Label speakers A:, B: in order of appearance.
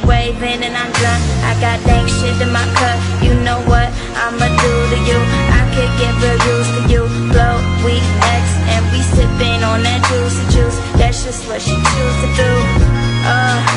A: waving and I'm drunk. I got dank shit in my cup. You know what I'ma do to you? I could get real used to you. Blow, we X, and we sipping on that juicy juice. That's just what she choose to do.